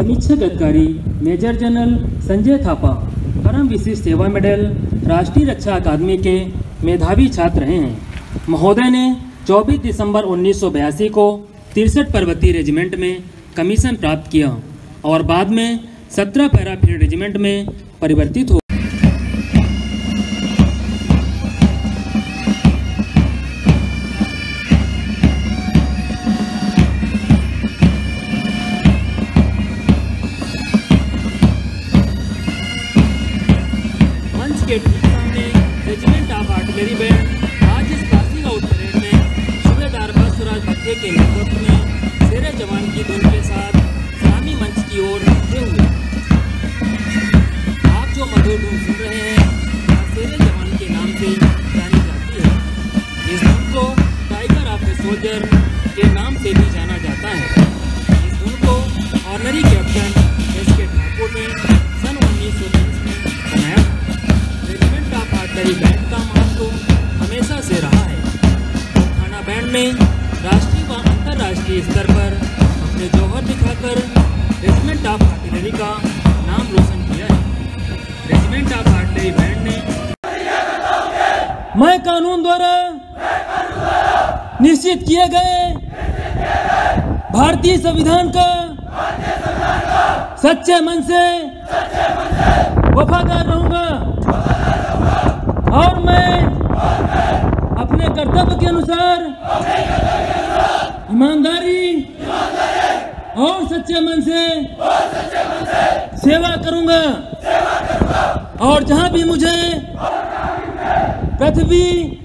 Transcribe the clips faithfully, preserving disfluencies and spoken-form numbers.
समीक्षक अधिकारी major general Sanjay Thapa परम विशिष्ट सेवा मेडल राष्ट्रीय रक्षा अकादमी के मेधावी छात्र रहे हैं। महोदय ने चौबीस दिसंबर उन्नीस सौ बयासी को तिरसठ पर्वतीय रेजिमेंट में कमीशन प्राप्त किया और बाद में सत्रह पैराफील्ड रेजिमेंट में परिवर्तित हो के ठीक सामने रेजिमेंट ऑफ आर्टिलरी बैंड आज इस पासिंग आउट परेड में सूबेदार बसुराज भत्ते के नेतृत्व में शेरे जवान की धुन के साथ सलामी मंच की ओर बढ़ते हुए। आप जो मधुर धुन सुन रहे हैं वह शेरे जवान के नाम से जानी जाती है। इस धुन को टाइगर ऑफ द सोल्जर के नाम से भी जाना जाता है। इस धुन को ऑनरी कैप्टन एस के ठाकुर ने सन उन्नीस सौ तीस में बनाया। आर्टिलरी बैंड का महत्व हमेशा से रहा है। थाना बैंड ने राष्ट्रीय व अंतर्राष्ट्रीय स्तर पर अपने जौहर दिखाकर रेजिमेंट ऑफ आर्टिलरी का नाम रोशन किया है। रेजिमेंट ऑफ आर्टिलरी बैंड ने मैं कानून द्वारा निश्चित किए गए भारतीय संविधान का सच्चे मन से वफादार रहूंगा और मैं अपने कर्तव्य के अनुसार ईमानदारी और सच्चे मन से सेवा करूंगा और जहां भी मुझे पृथ्वी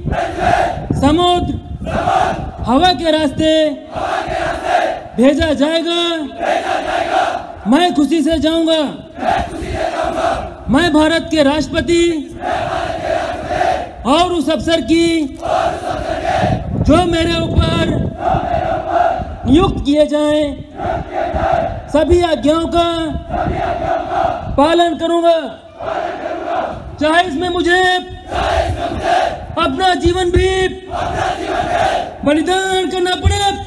समुद्र हवा के रास्ते भेजा जाएगा मैं खुशी से जाऊंगा। मैं भारत के राष्ट्रपति और उस अफसर की जो मेरे ऊपर नियुक्त किए जाएं सभी आज्ञाओं का पालन करूंगा, चाहे इसमें मुझे अपना जीवन भी बलिदान करना पड़े।